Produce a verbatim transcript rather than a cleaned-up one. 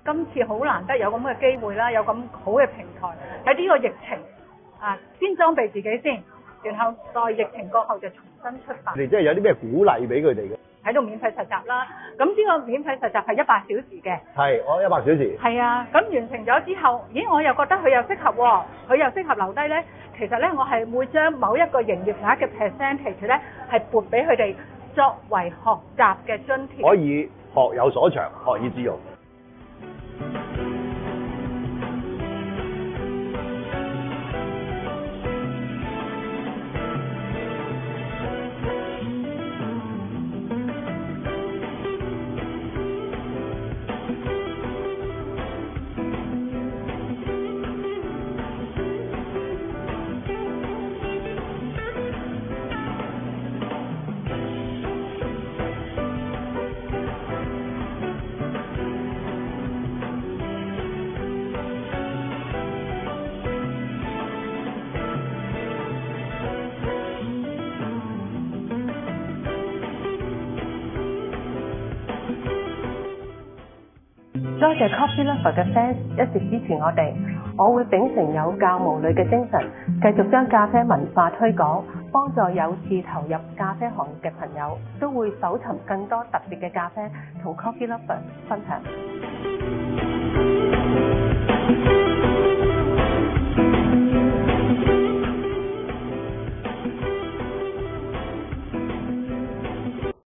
今次好難得有咁嘅機會啦，有咁好嘅平台喺呢個疫情啊，先裝備自己先，然後在疫情過後就重新出發。 你哋即係有啲咩鼓勵俾佢哋嘅？ 喺度免費實習啦，咁呢個免費實習係一百小時嘅。 係，我一百小時。 係啊，咁完成咗之後，咦，我又覺得佢又適合喎，佢又適合留低咧。其實咧，我係會將某一個營業額嘅 percentage 咧，係撥俾佢哋作為學習嘅津貼。 可以學有所長，學以致用。 多謝 Coffee Lover 嘅 fans 一直支持我哋，我會秉承有教無類嘅精神，繼續將咖啡文化推廣，幫助有志投入咖啡行業嘅朋友，都會搜尋更多特別嘅咖啡同 Coffee Lover 分享。